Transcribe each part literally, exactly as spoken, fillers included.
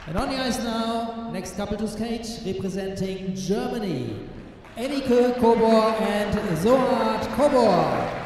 And on the ice now, next couple to skate, representing Germany, Enike Kobor and Zohar Kobor.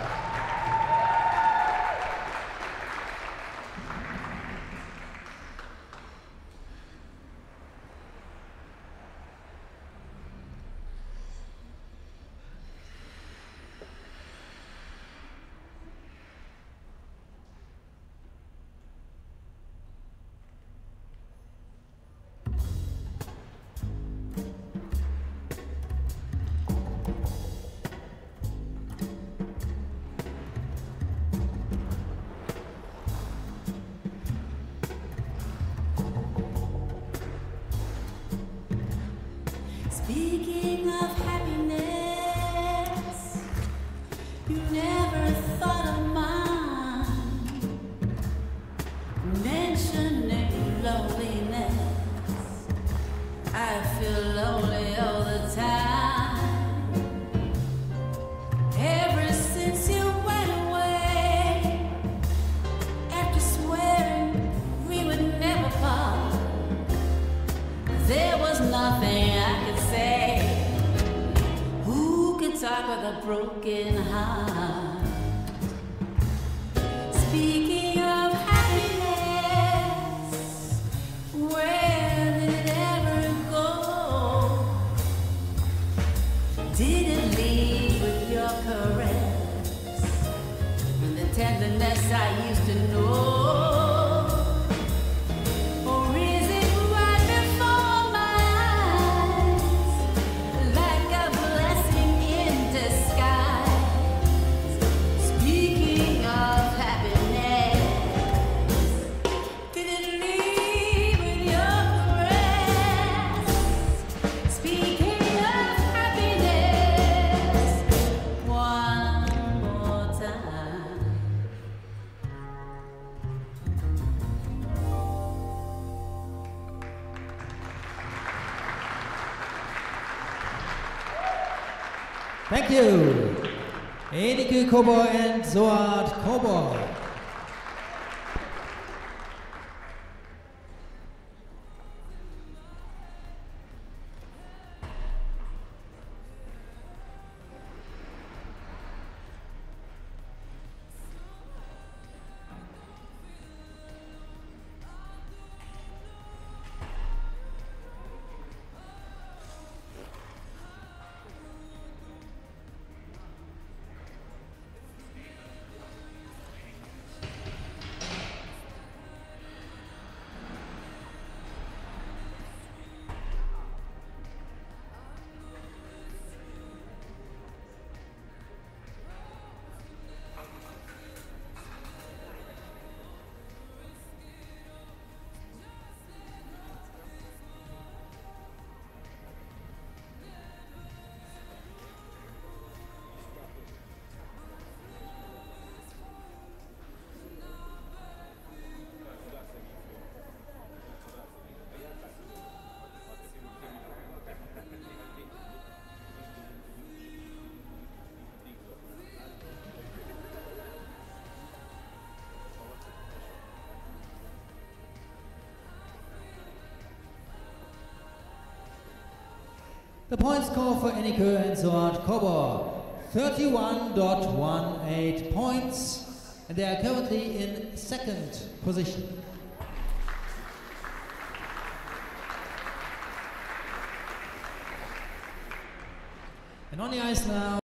Speaking of happiness, you never thought of mine. Mentioning loneliness, I feel lonely all the time. Ever since you went away, after swearing we would never part, there was nothing I could say. Who could talk with a broken heart? Speaking of happiness, where did it ever go? Did it leave with your caress and the tenderness I used to know? Thank you, Enike Kobor and Zohar Kobor. The point score for Enike and Zohar Kobor, thirty-one point one eight points, and they are currently in second position. And on the ice now,